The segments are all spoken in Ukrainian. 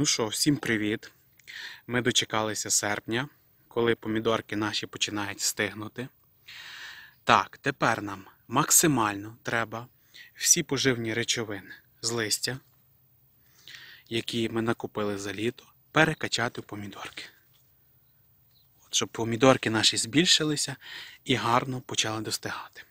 Ну що, всім привіт! Ми дочекалися серпня, коли помідорки наші починають стигнути. Так, тепер нам максимально треба всі поживні речовини з листя, які ми накупили за літо, перекачати в помідорки. От, щоб помідорки наші збільшилися і гарно почали достигати.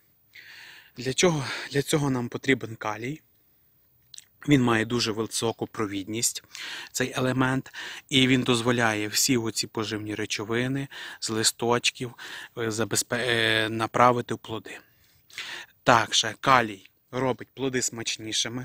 Для цього нам потрібен калій. Він має дуже високу провідність, цей елемент, і він дозволяє всі оці поживні речовини з листочків направити в плоди. Також калій робить плоди смачнішими,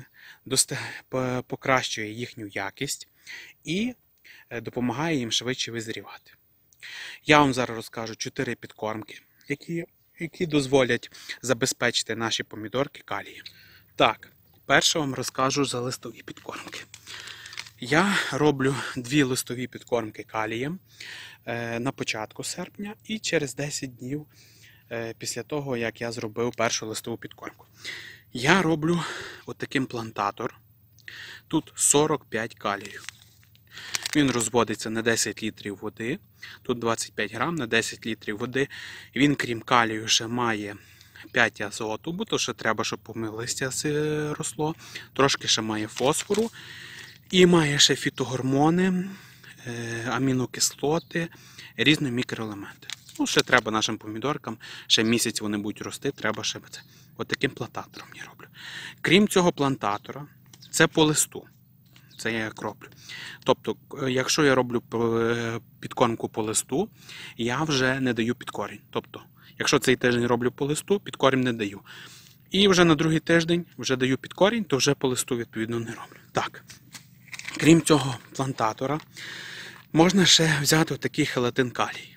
покращує їхню якість і допомагає їм швидше визрівати. Я вам зараз розкажу 4 підкормки, які дозволять забезпечити наші помідорки калієм. Так. Перше вам розкажу за листові підкормки. Я роблю 2 листові підкормки калієм на початку серпня і через 10 днів після того, як я зробив першу листову підкормку. Я роблю отаким плантатор. Тут 45 калію. Він розводиться на 10 літрів води. Тут 25 грам на 10 літрів води. Він, крім калію, ще має 5 азоту, бо то ще треба, щоб листя росло. Трошки ще має фосфору. І має ще фітогормони, амінокислоти, різні мікроелементи. Ну, ще треба нашим помідоркам, ще місяць вони будуть рости, треба ще це. От таким плантатором я роблю. Крім цього плантатора, це по листу. Це я як роблю. Тобто, якщо я роблю підкормку по листу, я вже не даю підкорінь. Тобто, якщо цей тиждень роблю по листу, підкорінь не даю. І вже на другий тиждень вже даю підкорінь, то вже по листу відповідно не роблю. Так, крім цього плантатора, можна ще взяти отакий хелатин калій.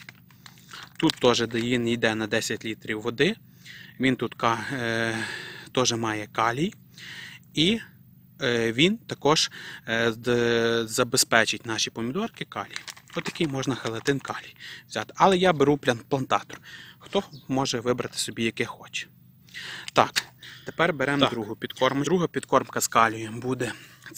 Тут теж він йде на 10 літрів води. Він тут теж має калій. І він також забезпечить наші помідорки калієм. Отакий можна хелатин калій взяти. Але я беру плантатор. Хто може вибрати собі, яке хоче. Так, тепер беремо другу підкормку. Друга підкормка з калієм буде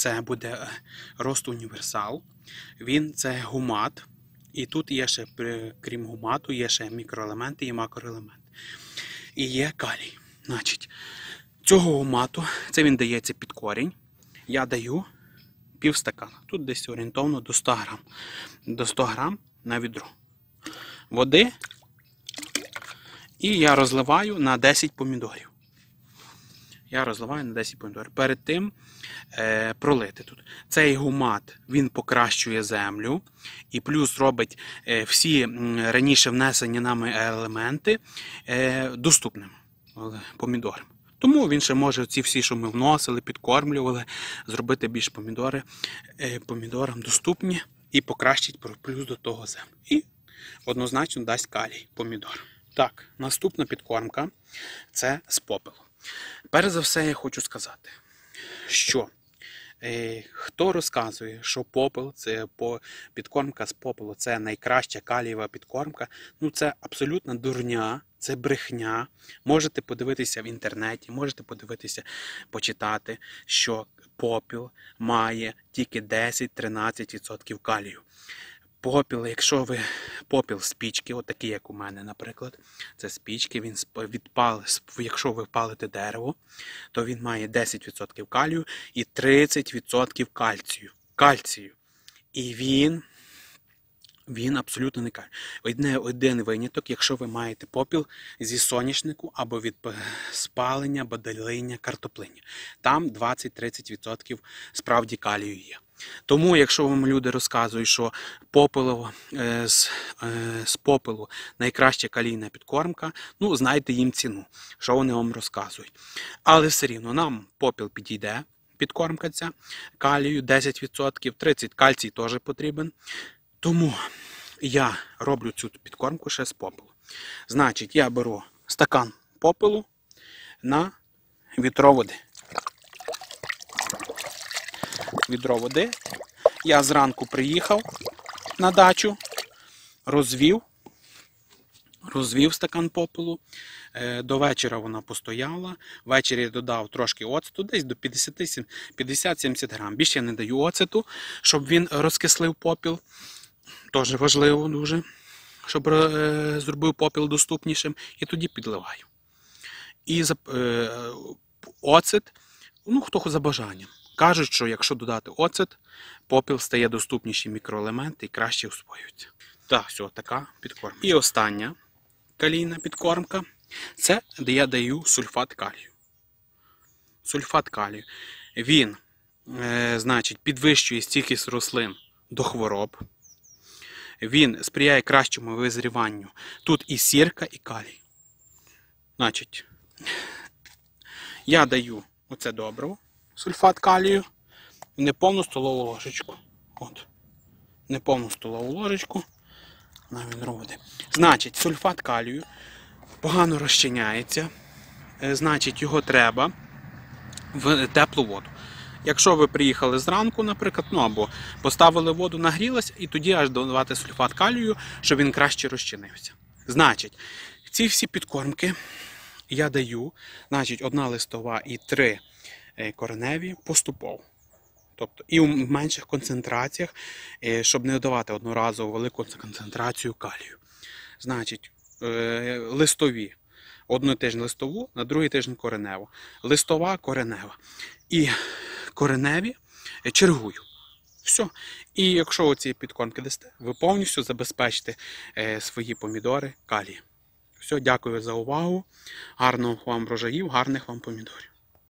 Рост Універсал. Це гумат. І тут є ще, крім гумату, є ще мікроелементи і макроелементи. І є калій. Значить, цього гумату, це він дається під корінь. Я даю пів стакана. Тут десь орієнтовно до 100 грам. До 100 грам на відро води. І я розливаю на 10 помідорів. Перед тим пролити тут. Цей гумат, він покращує землю. І плюс робить всі раніше внесені нами елементи доступними помідорам. Тому він ще може ці всі, що ми вносили, підкормлювали, зробити більш помідорам доступні і покращить плюс до того землю. І однозначно дасть калій помідор. Так, наступна підкормка – це з попелу. Перш за все я хочу сказати, що хто розказує, що попел, підкормка з попелу – це найкраща калієва підкормка, ну це абсолютна дурня. Це брехня. Можете подивитися в інтернеті, можете подивитися, почитати, що попіл має тільки 10-13% калію. Якщо ви попіл з пічки, отакий, як у мене, наприклад, це з пічки, якщо ви палите дерево, то він має 10% калію і 30% кальцію. І він абсолютно не калій. Один виняток, якщо ви маєте попіл зі соняшнику або від спалення, або далиння, картоплиння. Там 20-30% справді калію є. Тому, якщо вам люди розказують, що з попелу найкраща калійна підкормка, ну, знайте їм ціну, що вони вам розказують. Але все рівно нам попіл підійде, підкормка ця, калію 10%, 30% кальцій теж потрібен. Тому я роблю цю підкормку ще з попелу. Значить, я беру стакан попелу на відро води. Відро води. Я зранку приїхав на дачу, розвів розвів стакан попелу, до вечора вона постояла, ввечері я додав трошки оцету, десь до 50-70 грам. Більше я не даю оцету, щоб він розкислив попіл. Теж важливо дуже, щоб зробив попіл доступнішим. І тоді підливаю. І оцет, ну хто за бажанням. Кажуть, що якщо додати оцет, попіл стає доступніші мікроелементи і краще усвоюються. Так, все, така підкормка. І остання калійна підкормка – це де я даю сульфат калію. Сульфат калію. Він, значить, підвищує стійкість рослин до хвороб. Він сприяє кращому визріванню. Тут і сірка, і калій. Значить, я даю оце добриво, сульфат калію, в неповну столову ложечку. От. Неповну столову ложечку. Він робить. Значить, сульфат калію погано розчиняється. Значить, його треба в теплу воду. Якщо ви приїхали зранку, наприклад, ну або поставили воду, нагрілася, і тоді аж додавати сульфат калію, щоб він краще розчинився. Значить, ці всі підкормки я даю, значить, 1 листова і 3 кореневі поступово. Тобто і в менших концентраціях, щоб не давати одноразово велику концентрацію калію. Значить, листові. 1 тиждень листову, на 2 тиждень кореневу. Листова, коренева. І кореневі чергую. Все. І якщо оці підкормки дасте, ви повністю забезпечите свої помідори калієм. Все, дякую за увагу. Гарного вам врожаїв, гарних вам помідорів.